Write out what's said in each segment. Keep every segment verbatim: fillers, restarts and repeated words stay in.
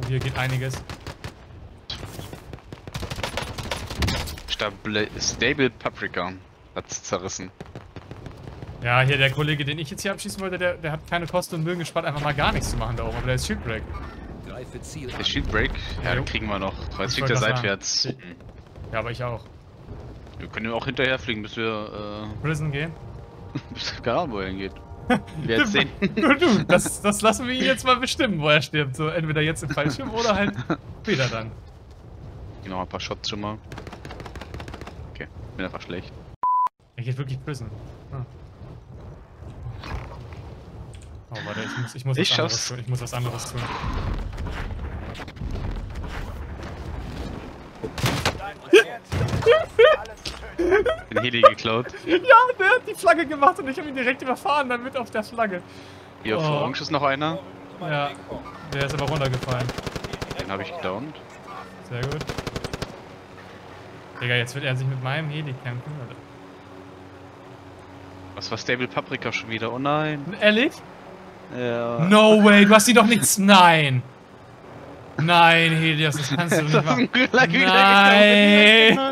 hier geht einiges. Stable, Stable Paprika hat's zerrissen. Ja, hier der Kollege, den ich jetzt hier abschießen wollte, der, der hat keine Kosten und Mühen gespart, einfach mal gar nichts zu machen da oben. Aber der ist Shieldbreak. Der Shieldbreak? Ja, den kriegen wir noch. Jetzt fliegt er seitwärts. Sagen. Ja, aber ich auch. Wir können auch hinterher fliegen, bis wir, äh... Prison gehen? bis keine Ahnung, wo er hingeht. Wir werden sehen. Du, das, das lassen wir ihn jetzt mal bestimmen, wo er stirbt. So, entweder jetzt im Fallschirm oder halt später dann. Hier noch ein paar Shots schon mal. Okay, bin einfach schlecht. Er geht wirklich Prison. Ah. Oh, warte, ich muss, ich muss ich was anderes schaff's. tun. Ich muss was anderes tun. Den Heli geklaut. Ja, der hat die Flagge gemacht und ich habe ihn direkt überfahren, dann mit auf der Flagge. Hier auf Oh. Orange ist noch einer. Ja, der ist aber runtergefallen. Den habe ich gedownt. Sehr gut. Digga, jetzt wird er sich mit meinem Heli kämpfen, oder? Was war Stable Paprika schon wieder? Oh nein. Ehrlich? Ja. No way, du hast die doch nichts. Nein! Nein, Helios, das kannst du nicht machen. Nein!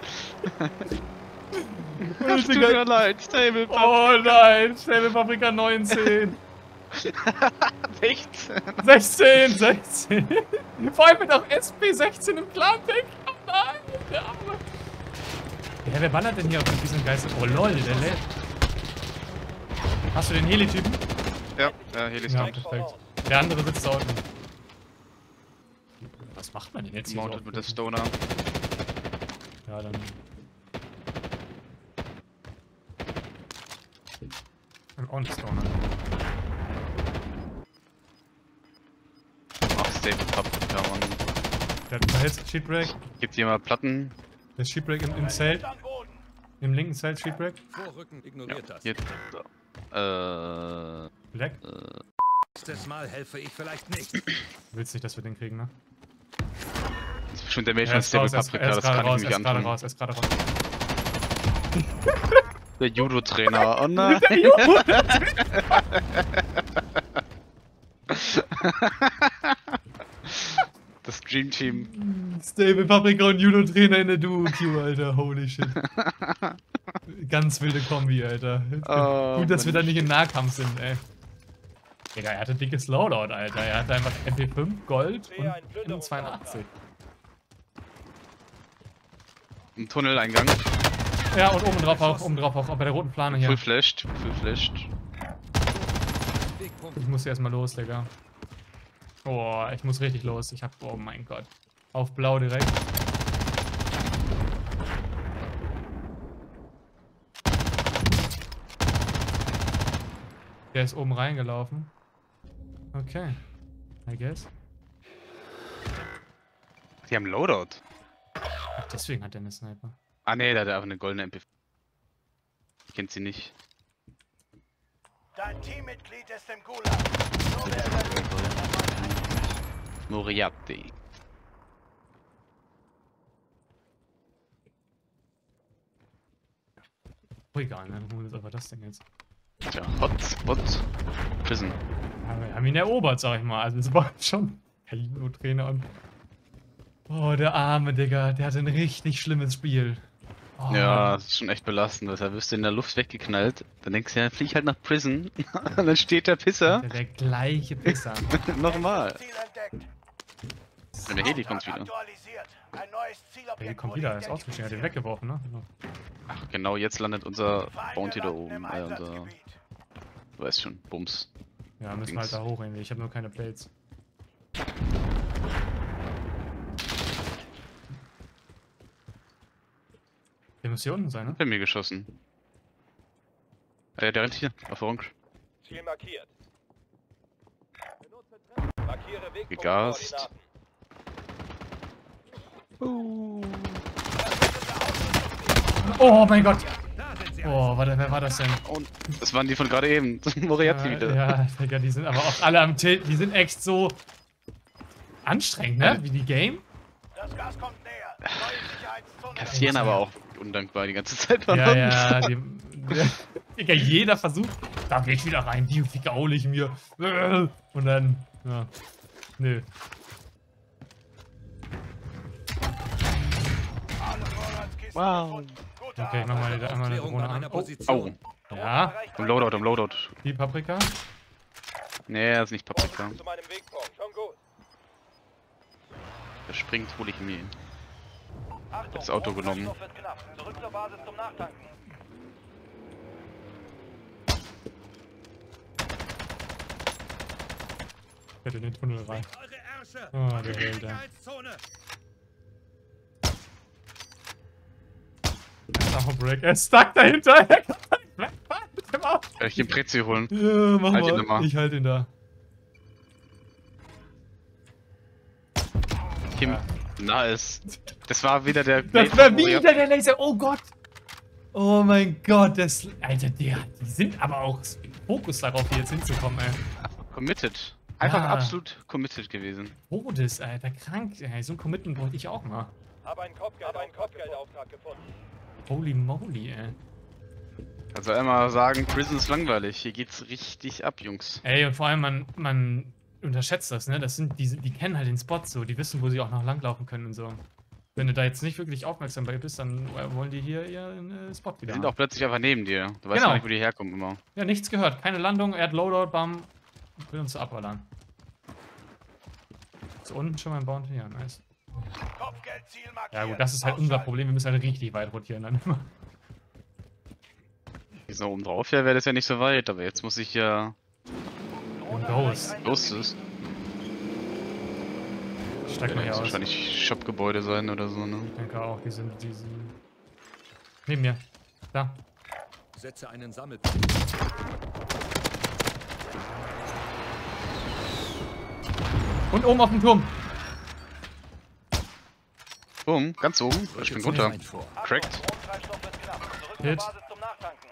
Es tut mir leid, Stable Paprika. Oh nein, Stable Paprika neunzehn. sechzehn. sechzehn, sechzehn. Vor allem mit auch S P sechzehn im Clan-Deck. Oh nein, der Arme. Ja, wer ballert denn hier auf diesen Geist? Oh lol, der lädt. Hast du den Heli-Typen? Ja, ja, Heli ist Ja, tot. perfekt. Der andere sitzt da unten. Was macht man denn jetzt hier Mounted so? mit der Stoner. Ja, dann... Ein On-Stoner. Ach, Stable Paprika, Mann. Der hat ein paar Hits, Sheetbreak. Gibt hier mal Platten. Der Sheetbreak im, im Zelt. Im linken Zelt, Sheetbreak. Vorrücken, ignoriert das. Hier, da. Äh. Black. Äh. Nächstes Mal helfe ich vielleicht nicht. Du willst nicht, dass wir den kriegen, ne? Das ist bestimmt der Mensch Er von ist Stable raus, er ist, Paprika, er ist das gerade kann ich raus, mir er nicht ist gerade antun. raus, er ist gerade raus. Der Judo-Trainer, oh nein. Das Dream Team. Stable Paprika und Judo-Trainer in der Duo-Queue, Alter. Holy shit. Ganz wilde Kombi, Alter. Oh, Gut, dass wir da Mensch. nicht im Nahkampf sind, ey. Digga, er hatte dickes Loadout, Alter. Er hatte einfach M P fünf, Gold und M zweiundachtzig. Ein Tunneleingang. Ja, und oben drauf auch, oben drauf auch, bei der roten Plane hier. Full flashed, full flashed. Ich muss hier erstmal los, Digga. Boah, ich muss richtig los. Ich hab, oh mein Gott. Auf blau direkt. Der ist oben reingelaufen. Okay. I guess. Die haben Loadout. Ach, deswegen hat er eine Sniper. Ah ne, der hat einfach eine goldene M P. Kennt sie nicht. Dein Teammitglied ist im Gulag. So wird er Moriarty. Oh, egal, ne? Dann holen wir uns einfach das Ding jetzt. Tja, Hotspot. Prison. Ja, wir haben ihn erobert, sag ich mal. Also, es war schon Hello-Trainer und. Oh, der arme Digga. Der hatte ein richtig schlimmes Spiel. Oh. Ja, das ist schon echt belastend. Deshalb wirst du in der Luft weggeknallt. Dann denkst du, ja, flieg halt nach Prison. Und dann steht der Pisser. Der, der gleiche Pisser. Nochmal. Ziel entdeckt. Und der Heli kommt wieder. Aktualisiert. Ein neues Zielobjekt Der kommt wurde wieder, er ist ausgestiegen, er hat den identifiziert. weggeworfen, ne? Ach, genau, jetzt landet unser Feinde Bounty da landen oben. im Äh, unser, Einsatzgebiet. du weißt schon, Bums. Ja, müssen wir halt Dings. da hoch irgendwie. Ich habe nur keine Plates. Der muss hier unten sein, ne? Bei mir geschossen. Äh, der rennt hier, auf Orange. Ziel markiert. Markiere Wegpunkt Gegast. Koordinaten. Oh mein Gott! Oh, warte, wer war das denn? Und das waren die von gerade eben. Moriarty Ja, wieder. ja, Digga, die sind aber auch alle am Tilt. Die sind echt so anstrengend, ne? Ja. Wie die Game. Das Gas kommt näher. Neue Sicherheitszone. Kassieren aber auch undankbar die ganze Zeit. Ja, ja, die, die, Digga, jeder versucht. Da geh ich wieder rein, die vergaule ich mir. Und dann, ja. Nö. Wow. Gute Okay, ich mach mal Arbeit. einmal eine Klärung Drohne bei an. meiner Oh, Position. Au. ja, Im Loadout, im Loadout. die Paprika. Nee, das ist nicht Paprika. Zu meinem Wegpunkt. Schon gut. Der springt, hole ich mir ihn. Achtung, Das Auto genommen. Brennstoff wird knapp. Zurück zur Basis zum Nachtanken. Ich hätte in den Tunnel rein. Eure Ärsche! Oh, der Held, ja. Sicherheitszone! Ach, Break. Er ist stuck dahinter. Er kann nicht wegfahren mit dem Auto. Kann ich den Prezi holen? Ja, mach Halt ihn mal. mal. Ich halte ihn da. Kim. Nice. Das war wieder der. Das war wieder der Laser. Oh Gott. Oh mein Gott. Das, Alter, die, die sind aber auch Fokus darauf, hier jetzt hinzukommen, ey. Committed. Einfach Ja. absolut committed gewesen. Todes, Alter. Krank. Ey, so ein Commitment wollte ich auch mal. Hab einen Kopfgeld, hab einen Kopfgeldauftrag gefunden. Holy moly, ey. Also immer sagen, Prison ist langweilig. Hier geht's richtig ab, Jungs. Ey, und vor allem, man, man unterschätzt das, ne? Das sind, die, die kennen halt den Spot so. Die wissen, wo sie auch noch langlaufen können und so. Wenn du da jetzt nicht wirklich aufmerksam bei bist, dann wollen die hier ihren äh, Spot Die wieder sind haben. auch plötzlich einfach neben dir. Du weißt Genau. gar nicht, wo die herkommen immer. Ja, nichts gehört. Keine Landung, er hat Loadout, bam. Will uns abballern. So, unten schon mal ein Bounty, ja, nice. Kopfgeldziel markiert. Ja gut, das ist halt unser Ausschalten. Problem, wir müssen halt richtig weit rotieren dann immer. So oben drauf ja, wäre das ja nicht so weit, aber jetzt muss ich ja. Drohne Ghost. erreicht Los ein ist. Steigt mal hier Das aus. wahrscheinlich Shopgebäude sein oder so, ne? Ich denke auch, die sind, die sind... Neben mir. Da. Setze einen Sammelpunkt. Und oben auf dem Turm. Oben, ganz oben. Ich bin runter. Ein vor. Achtung, Cracked. Stromtreibstoff wird knapp. Zurück zur Hit. Basis zum Nachtanken.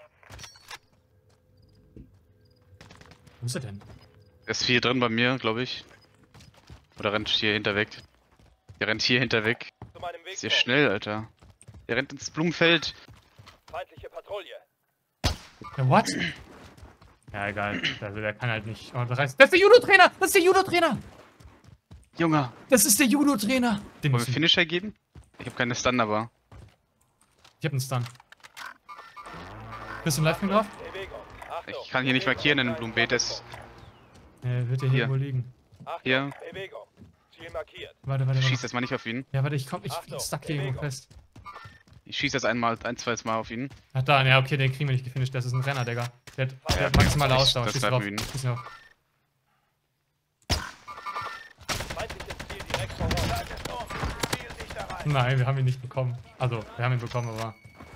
Wo ist er denn? Er ist viel drin bei mir, glaube ich. Oder rennt hier hinter weg. Der rennt hier hinter weg. Zu meinem Ist ja Wegpunkt. schnell, Alter. Der rennt ins Blumenfeld. Feindliche Patrouille. Ja, what? Ja, egal. Also, der kann halt nicht... Oh, das heißt, das ist der Judo-Trainer! Das ist der Judo-Trainer! Junge, Das ist der Judo-Trainer! Den wollen muss wir ich... Finisher geben? Ich habe keine Stun, aber. Ich hab einen Stun. Bist du im Livestream drauf? Bewegung. Achtung. Ich kann hier nicht markieren in dem Blumenbeet. Das Ja, wird der hier Hier. irgendwo liegen. Achtung. Hier. Bewegung. Ziel markiert. Warte, warte, schieß warte. jetzt mal nicht auf ihn. Ja, warte, ich komm, ich Achtung, stuck hier irgendwo Bewegung. fest. Ich schieße jetzt einmal, ein, zweites Mal auf ihn. Ach da, ja, okay, den kriegen wir nicht gefinisht. Das ist ein Renner, Digga. Der hat, der hat Ja, maximale ich- Ausdauer. das Schieß bleibt drauf. für ihn. Schieß drauf. Feindliches Ziel direkt voraus. Starke Sturm. Ziel nicht erreicht. Nein, wir haben ihn nicht bekommen. Also, wir haben ihn bekommen, aber...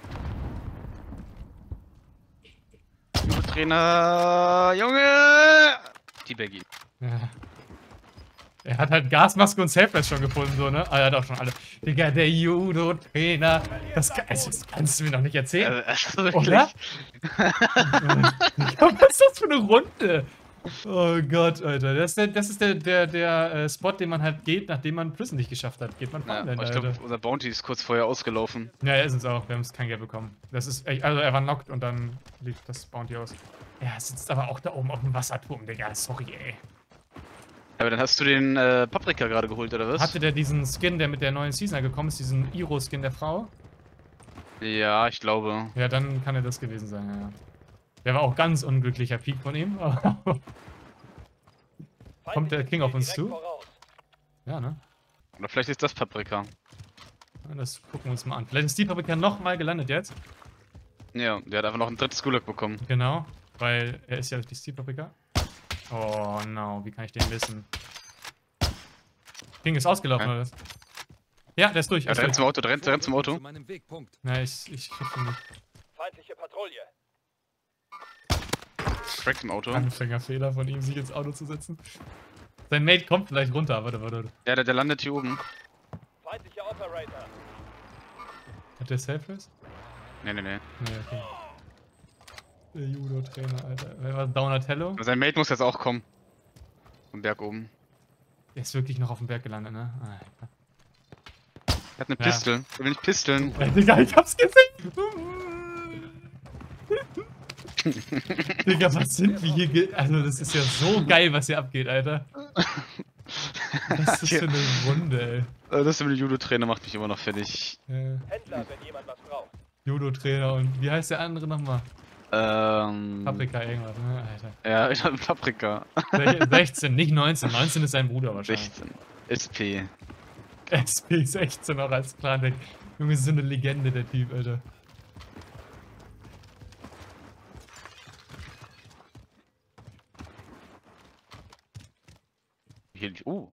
Trainer, Junge! Die Baggy. Ja. Er hat halt Gasmaske und Safewest schon gefunden, so, ne? Ah, er hat auch schon alle. Digga, der Judo-Trainer. Das, kann- also, das kannst du mir noch nicht erzählen. Also, wirklich. Oder? Digga, was ist das für eine Runde? Oh Gott, Alter. Das ist der, das ist der, der, der äh, Spot, den man halt geht, nachdem man Prison nicht geschafft hat. Geht man Ja, Farmland, aber ich Alter. glaube, unser Bounty ist kurz vorher ausgelaufen. Ja, er ist es auch. Wir haben es kein Geld bekommen. Das ist echt, also er war knocked und dann lief das Bounty aus. Er sitzt aber auch da oben auf dem Wasserturm, Digga. Sorry, ey. Aber dann hast du den äh, Paprika gerade geholt, oder was? Hatte der diesen Skin, der mit der neuen Season gekommen ist, diesen Iro-Skin der Frau? Ja, ich glaube. Ja, dann kann er das gewesen sein, ja. Der war auch ganz unglücklicher Peak von ihm. aber- Kommt der King auf uns zu? Ja, ne? Oder vielleicht ist das Paprika. Ja, das gucken wir uns mal an. Vielleicht ist die Paprika nochmal gelandet jetzt. Ja, der hat einfach noch ein drittes Gulag bekommen. Genau, weil er ist ja die Steel Paprika. Oh no, wie kann ich den wissen? King ist ausgelaufen, Hä? oder was? Ja, der ist durch. Ja, Er der rennt ist zum durch. Auto, der rennt, der rennt zum Auto. Zu meinem Wegpunkt. Ja, ich, ich krieg ihn nicht. Feindliche Patrouille. Cracked im Auto. Anfängerfehler von ihm, sich ins Auto zu setzen. Sein Mate kommt vielleicht runter, warte, warte, warte. Ja, der, der landet hier oben. Feindlicher Operator. Hat der Self-Rest? Nee, nee, nee. Nee, okay. Der Judo-Trainer, Alter. Wer war Donatello? Aber sein Mate muss jetzt auch kommen. Vom Berg oben. Der ist wirklich noch auf dem Berg gelandet, ne? Alter. Er hat eine Ja. Pistole. Er will nicht pisteln. Ey, Digga, ich hab's gesehen! Digga, was sind wir hier? ge- Also, das ist ja so geil, was hier abgeht, Alter. Was ist das für eine Runde, Äh, Das mit dem Judo-Trainer macht mich immer noch fertig. ey. Äh, Händler, wenn jemand was braucht. Judo-Trainer und wie heißt der andere nochmal? Ähm. Paprika irgendwas, ne? Alter. Ja, ich hatte Paprika. Se- sechzehn, nicht neunzehn. neunzehn ist sein Bruder wahrscheinlich. sechzehn. S P. S P sechzehn auch als Clan. Junge, ist so eine Legende, der Typ, Alter. Hier, oh.